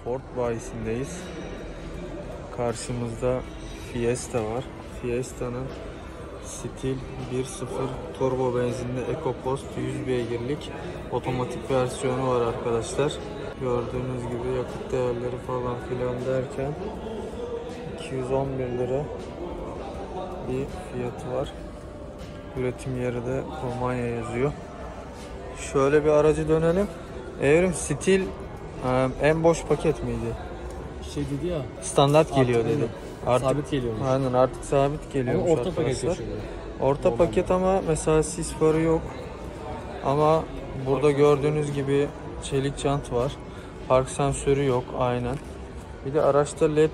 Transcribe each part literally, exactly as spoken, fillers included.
Ford bayisindeyiz. Karşımızda Fiesta var. Fiesta'nın stil bir nokta sıfır turbo benzinli EcoBoost yüz beygirlik otomatik versiyonu var arkadaşlar. Gördüğünüz gibi yakıt değerleri falan filan derken iki yüz on bir lira bir fiyatı var. Üretim yeri de Romanya yazıyor. Şöyle bir aracı dönelim. Evrim stil en boş paket miydi? Şey dedi ya. Standart geliyor dedi. Artık sabit geliyor. Aynen artık sabit geliyor. Ama orta paket yaşıyor. Orta Normal. Paket ama mesela sis farı yok. Ama burada gördüğünüz gibi çelik jant var. Park sensörü yok aynen. Bir de araçta led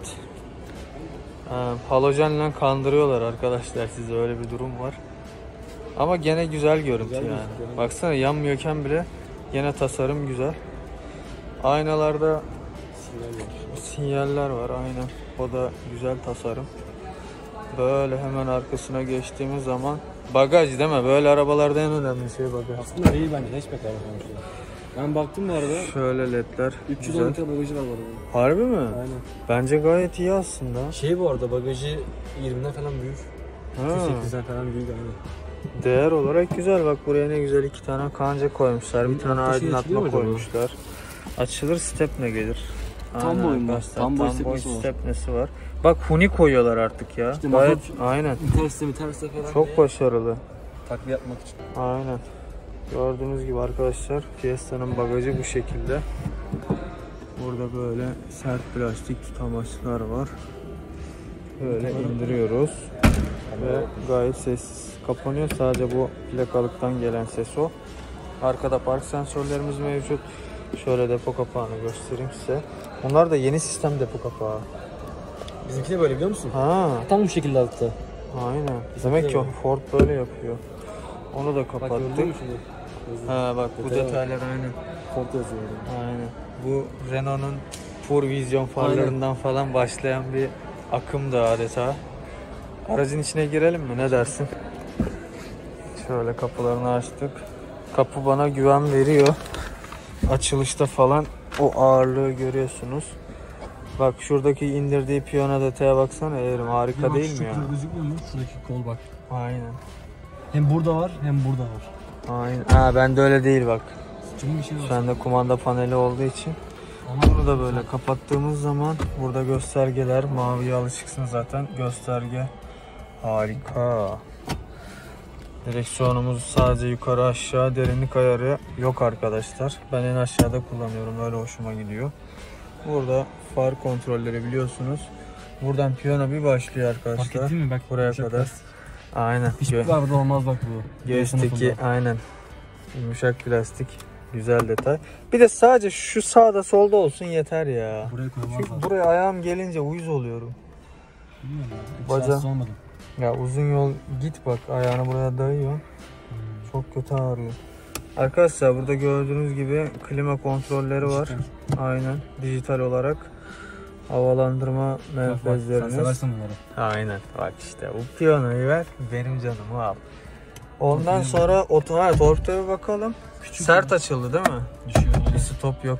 e, halojenle kandırıyorlar arkadaşlar, size öyle bir durum var. Ama gene güzel görüntü güzel yani. Güzel. Baksana yanmıyorken bile gene tasarım güzel. Aynalarda Sinyal sinyaller var aynen. O da güzel tasarım. Böyle hemen arkasına geçtiğimiz zaman bagaj değil mi? Böyle arabalarda en önemli şey bagaj. Aslında değil bence. Hatchback araba konuşuyor. Ben baktım bu arada. Şöyle ledler. üç yüz on litre bagajı var bu arada. Harbi mi? Aynen. Bence gayet iyi aslında. Şey bu arada bagajı yirmiden falan büyük. sekizden falan büyük aynen. Değer olarak güzel. Bak buraya ne güzel iki tane kanca koymuşlar. Bir, bir tane aydınlatma koymuşlar. Açılır, stepne gelir. Tam boyunda. Tam boy stepnesi var. Bak huni koyuyorlar artık ya. İşte gayet aynen. İnterste interste falan. Çok diye. Başarılı. Takviye yapmak için. Aynen. Gördüğünüz gibi arkadaşlar Fiesta'nın bagajı bu şekilde. Burada böyle sert plastik tutamaçlar var. Böyle indiriyoruz. Ve gayet sessiz kapanıyor. Sadece bu plakalıktan gelen ses o. Arkada park sensörlerimiz mevcut. Şöyle depo kapağını göstereyim size. Bunlar da yeni sistem depo kapağı. Bizimki de böyle biliyor musun? Ha. Tam bu şekilde altta. Aynen. Demek ki Ford böyle yapıyor. Onu da kapattık. Bak, ha bak bu Detay detaylar aynen. Ford yazıyor. Aynen. Bu Renault'un Pur Vision farlarından aynen. Falan başlayan bir akımdı adeta. Aracın içine girelim mi? Ne dersin? Şöyle kapılarını açtık. Kapı bana güven veriyor. Açılışta falan o ağırlığı görüyorsunuz. Bak şuradaki indirdiği piyano detaya baksana Evrim, harika bak, değil mi ya? Gözükmüyor mu? Şuradaki kol bak. Aynen. Hem burada var hem burada var. Aynen. Ha bende öyle değil bak. Bir şey var. Bende kumanda paneli olduğu için. Bunu da böyle kapattığımız zaman burada göstergeler, maviye alışıksın zaten. Gösterge harika. Direksiyonumuz sadece yukarı aşağı, derinlik ayarı yok arkadaşlar. Ben en aşağıda kullanıyorum, öyle hoşuma gidiyor. Burada far kontrolleri biliyorsunuz. Buradan piyano bir başlıyor arkadaşlar. Fark ettin mi? Bak buraya kadar. Plastik. Aynen. Hiçbir arada olmaz bak bu. Göğüsteki aynen. Yumuşak plastik. Güzel detay. Bir de sadece şu sağda solda olsun yeter ya. Buraya çünkü buraya ayağım gelince uyuz oluyorum. Bilmiyorum ya. Baca... Ya uzun yol git bak ayağını buraya dayıyor. Hmm. Çok kötü ağrıyor. Arkadaşlar burada gördüğünüz gibi klima kontrolleri var. Dijital. Aynen. Dijital olarak havalandırma menfezleriniz. Sen seversin bunları. Aynen. Bak işte bu piyanoyu ver, benim canımı al. Ondan sonra oto, evet, torpidoya bakalım. Küçük sert mi? Açıldı değil mi? Düşüyor. Bir stop yok.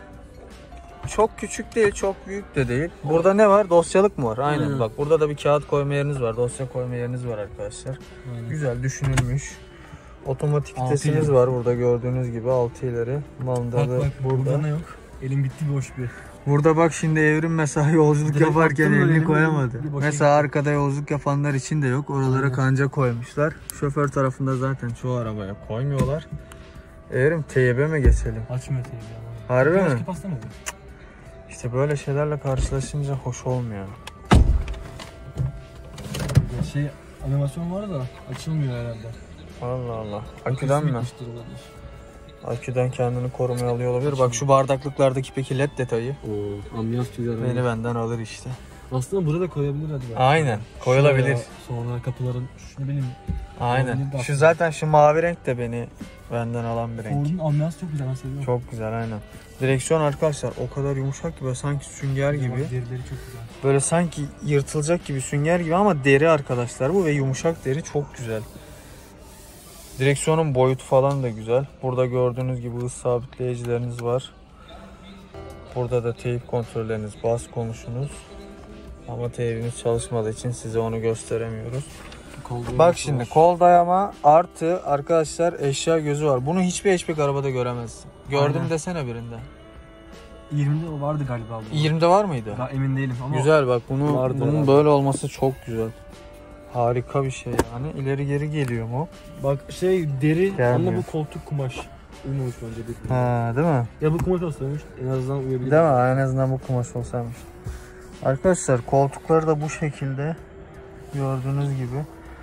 Çok küçük değil, çok büyük de değil. Burada ne var? Dosyalık mı var? Aynen. Hmm. Bak burada da bir kağıt koyma yeriniz var. Dosya koyma yeriniz var arkadaşlar. Hmm. Güzel düşünülmüş. Otomatik vitesiniz var burada gördüğünüz gibi altı ileri. Mandalı bak, bak, burada. Burada ne yok? Elim bitti boş bir. Burada bak şimdi Evrim mesela yolculuk direkt yaparken elini koyamadı. Mesela arkada yolculuk yapanlar için de yok. Oralara aynen. Kanca koymuşlar. Şoför tarafında zaten çoğu arabaya koymuyorlar. Evrim teyebe mi geçelim? Açmıyor teyebe. Harbi mi? İşte böyle şeylerle karşılaşınca hoş olmuyor. Ya şey animasyon var da açılmıyor herhalde. Allah Allah. Aküden mi? Aküden kendini korumaya alıyor olabilir. Bak şu bardaklıklardaki peki led detayı. Oo, ambiyans güzel. Beni benden alır işte. Aslında burada da koyabilir hadi. Yani. Aynen. Koyulabilir. Şuraya, sonra kapıların şunu benim. Aynen. Şu zaten şu mavi renk de beni benden alan bir renk. Ford'un ambiyans çok güzel, ben seviyorum. Çok güzel aynen. Direksiyon arkadaşlar o kadar yumuşak ki böyle sanki sünger gibi. Derileri çok güzel. Böyle sanki yırtılacak gibi sünger gibi ama deri arkadaşlar bu ve yumuşak deri çok güzel. Direksiyonun boyutu falan da güzel. Burada gördüğünüz gibi hız sabitleyicileriniz var. Burada da teyip kontrolleriniz, bas konuşunuz. Ama teyibimiz çalışmadığı için size onu gösteremiyoruz. Bak şimdi var. Kol dayama artı arkadaşlar eşya gözü var. Bunu hiçbir hatchback arabada göremezsin. Gördüm Aynen. desene birinde. yirmide o vardı galiba. Bu. yirmide var mıydı? Ben emin değilim ama. Güzel bak bunu bunun herhalde. Böyle olması çok güzel. Harika bir şey yani. İleri geri geliyor mu? Bak şey deri Gelmiyor. Ama bu koltuk kumaş. Uyumamış bence bir. Ha değil mi? Ya bu kumaş olsaymış en azından uyuyabilir. Değil mi? En azından bu kumaş olsaymış. Arkadaşlar koltukları da bu şekilde gördüğünüz gibi.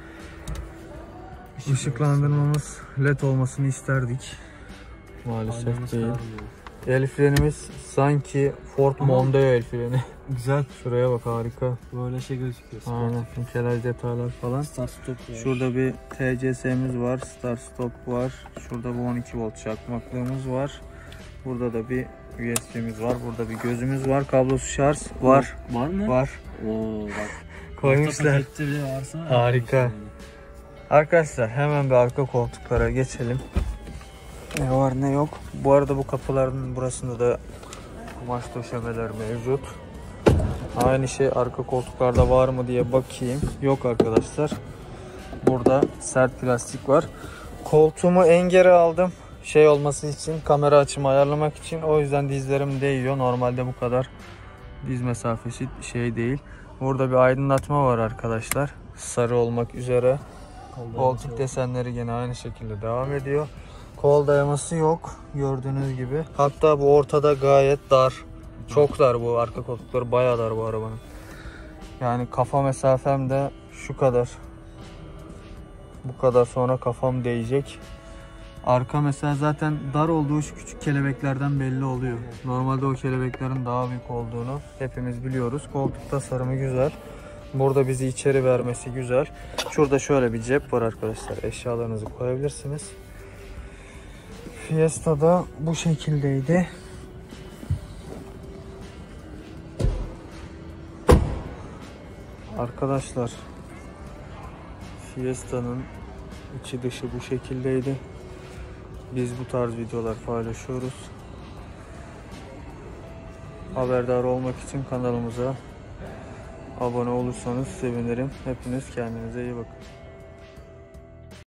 Işıklandırmamız led olmasını isterdik. Maalesef Aynen değil. El frenimiz sanki Ford Mondeo el freni. Güzel. Şuraya bak harika. Böyle şey gözüküyor. Aynen. Nikelaj detaylar falan. Start stop var. Şurada bir T C S'miz var. Start stop var. Şurada bu on iki volt çakmaklığımız var. Burada da bir U S B'miz var. Burada bir gözümüz var. Kablosuz şarj var. Var mı? Var. Oo bak. Koymuşlar. Harika. Arkadaşlar hemen bir arka koltuklara geçelim. Ne var ne yok. Bu arada bu kapıların burasında da kumaş döşemeler mevcut. Aynı şey arka koltuklarda var mı diye bakayım. Yok arkadaşlar. Burada sert plastik var. Koltuğumu en geri aldım. Şey olması için, kamera açımı ayarlamak için. O yüzden dizlerim değiyor. Normalde bu kadar diz mesafesi şey değil. Burada bir aydınlatma var arkadaşlar. Sarı olmak üzere. Koltuk desenleri gene aynı şekilde devam ediyor. Kol dayaması yok gördüğünüz gibi. Hatta bu ortada gayet dar. Çok dar bu arka koltukları, bayağı dar bu arabanın. Yani kafa mesafem de şu kadar. Bu kadar sonra kafam değecek. Arka mesela zaten dar olduğu şu küçük kelebeklerden belli oluyor. Normalde o kelebeklerin daha büyük olduğunu hepimiz biliyoruz. Koltuk tasarımı güzel. Burada bizi içeri vermesi güzel. Şurada şöyle bir cep var arkadaşlar. Eşyalarınızı koyabilirsiniz. Fiesta'da bu şekildeydi. Arkadaşlar Fiesta'nın içi dışı bu şekildeydi. Biz bu tarz videolar paylaşıyoruz. Haberdar olmak için kanalımıza abone olursanız sevinirim. Hepiniz kendinize iyi bakın.